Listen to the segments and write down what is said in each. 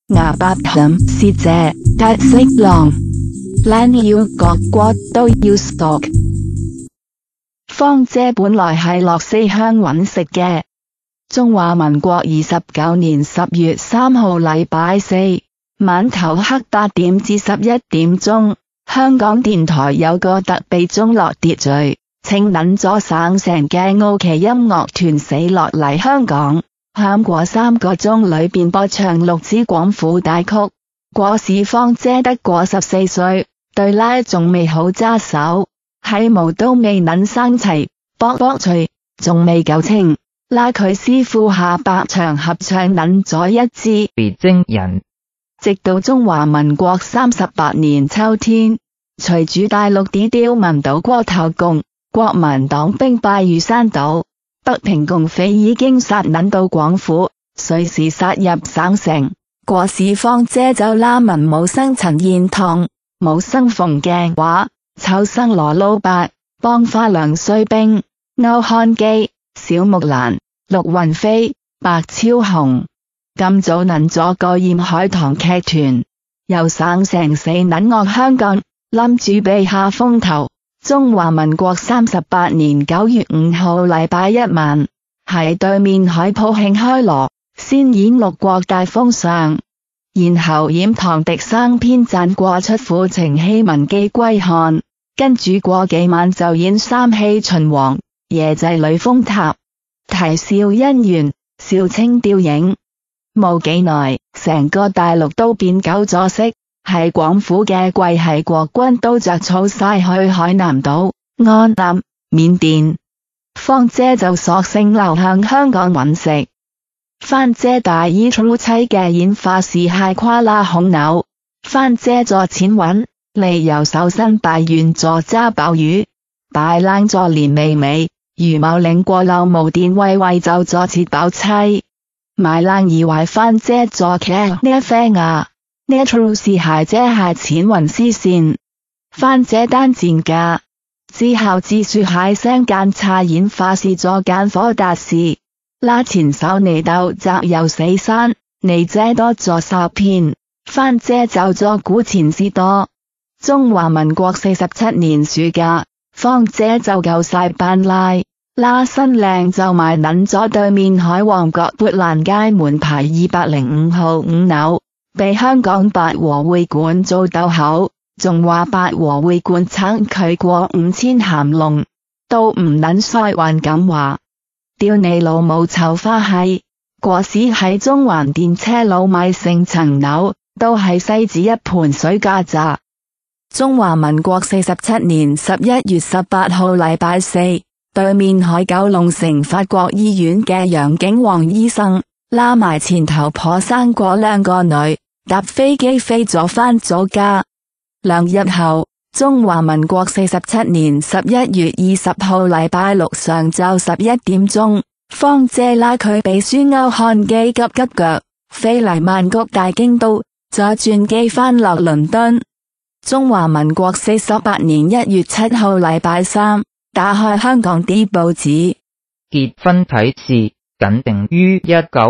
牙白冚是這特色狼，懶要各國都要索。芳姐本來係落四鄉揾食嘅。中華民國29年10月3號禮拜四晚頭黑8點至11點鐘，香港電台有個特備中樂秩序，請撚咗省城嘅澳旗音樂團死落嚟香港。響過3個鐘裏邊播唱6支廣府大曲。嗰時芳姐得過14歲，對拉仲未好揸手，喺毛都未撚生齊，卜脆仲未夠稱，拉佢師傅下白場合唱撚咗一支別精人。直到中華民國38年秋天，隨住大陸啲刁民倒戈投共，國民黨兵敗如山倒。北平共匪已經殺撚到廣府，隨時殺入省城。嗰時芳姐就拉文武生陳彥堂、武生馮鏡華、丑生羅老伯、幫花梁瑞冰、歐漢基、小木蘭、陸雲飛、白超紅。咁早撚咗個沿海堂劇團，由省城死撚落香港，諗住避下風頭。中華民國38年9月5號禮拜一晚，喺對面海浦慶開羅，先演六國大封相，然後演唐滌生編撰過出苦情戲文記歸漢，跟住過幾晚就演三戲秦王、夜祭女峰塔、啼笑姻緣、笑清吊影。冇幾耐，成個大陸都變狗咗色。喺廣府嘅桂系國軍都着草晒去海南島、安南、緬甸，芳姐就索性流向香港揾食。番姐大衣粗妻嘅演法是係跨拉孔扭，番姐做錢揾，利由手身大員做揸鮑魚，大冷做連味味，如某領過漏無電威就做切鮑妻，賣冷以為番姐做劇呢一啡啊。呢出是係姐係錢雲絲線，番姐單戰㗎，之後自說係聲間差演法是做間火達事，拉前手你鬥雜又死山，你姐多做受騙，番姐就做古前事多。中華民國47年暑假，芳姐就夠晒班拉新靚就埋撚咗對面海旺角砵蘭街門牌205號5樓。被香港八和會館做鬥口，仲話八和會館撐佢過5000鹹龍，都唔撚衰還咁話，屌你老母臭花閪！嗰時喺中環電車路買成層樓，都係西子一盤水價咋。中華民國47年11月18號禮拜四，對面海九龍城法國醫院嘅楊景煌醫生，拉埋前頭婆生過2個女。搭飛機飛咗返咗家。2日後，中華民國47年11月20號禮拜六上晝11點鐘，芳姐拉佢秘書歐漢基急腳飛嚟曼谷大京都，再轉機返落倫敦。中華民國48年1月7號禮拜三，打開香港啲報紙， 結婚啟事僅定於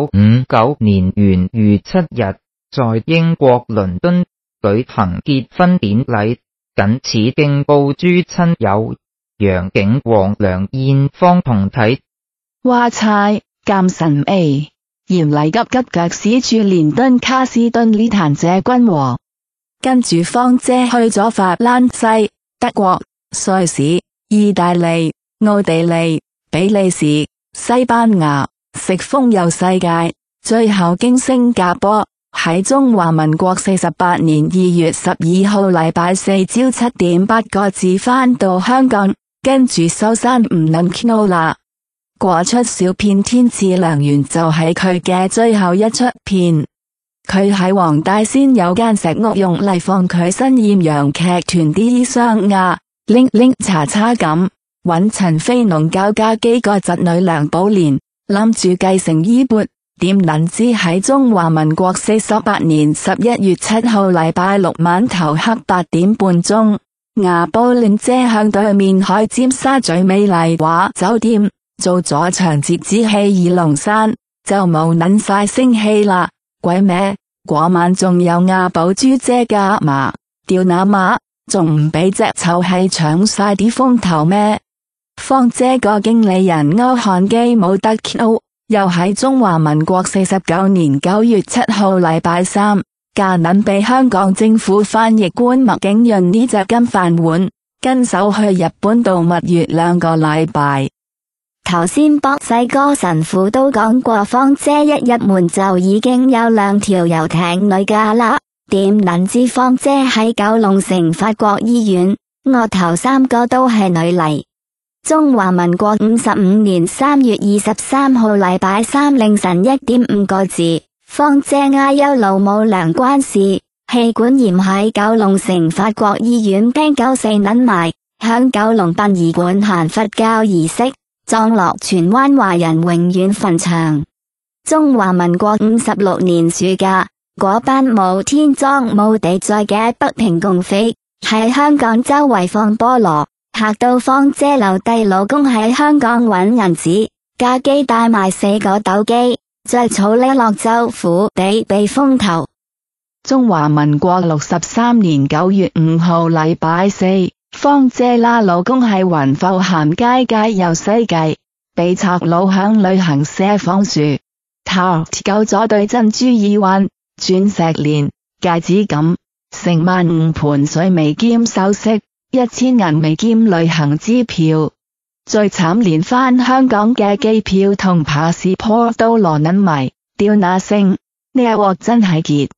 1959年元月7日。在英國倫敦舉行結婚典禮，謹此敬報諸親友。楊景煌、梁燕芳同體。 哇猜咁神秘，嚴厲急腳使住連敦卡斯敦呢壇謝君和，跟住芳姐去咗法蘭西、德國、瑞士、意大利、奧地利、比利時、西班牙，食風遊世界，最後經新加坡。喺中華民國48年2月12號禮拜四朝7點8個字返到香港，跟住收山唔撚 Q 啦。嗰出小片《天賜良緣》就係佢嘅最後一出片。佢喺黃大仙有間石屋用嚟放佢新艷陽劇團啲衣裳啊，拎查咁，搵陳飛龍教家幾個侄女梁寶蓮，諗住繼承衣缽。點撚知喺中華民國48年11月7號禮拜六晚頭黑8點半鐘，牙寶蓮姐向對面海尖沙咀美麗華酒店做咗場折子戲二龍山，就冇撚晒聲氣啦，鬼咩？ 嗰晚仲有阿寶豬姐加碼，屌那馬，仲唔俾隻臭閪搶晒啲風頭咩？芳姐個經理人歐漢基冇得 Q， 又喺中華民國49年9月7號禮拜三，夾硬俾香港政府翻譯官麥景潤呢隻金飯碗，跟手去日本度蜜月2個禮拜。 頭先博世哥神父都講過，芳姐一入門就已經有2條遊艇女架啦，點能知芳姐喺九龍城法國醫院，我頭3個都係女嚟。中華民國55年3月23號禮拜三凌晨1點5個字，芳姐嗌有勞冇糧關事，氣管炎喺九龍城法國醫院驚94撚埋，響九龍殯儀館行佛教儀式，葬落荃灣華人永遠墳場。中華民國56年暑假，嗰班冇天裝冇地載嘅北平共匪喺香港周圍放菠蘿，嚇到芳姐留低老公喺香港搵銀紙，架機帶埋4個斗機，再草呢落州府地避風頭。 中華民國63年9月5號禮拜四，芳姐啦老公喺雲浮鹹街有西計，被賊佬響旅行社放樹，偷救咗對珍珠耳環、鑽石鏈、戒指咁，成15盤水尾兼首飾，1000銀尾兼旅行支票，最慘連返香港嘅機票同 passport 都攞撚埋，屌那星，呢一鑊真係結。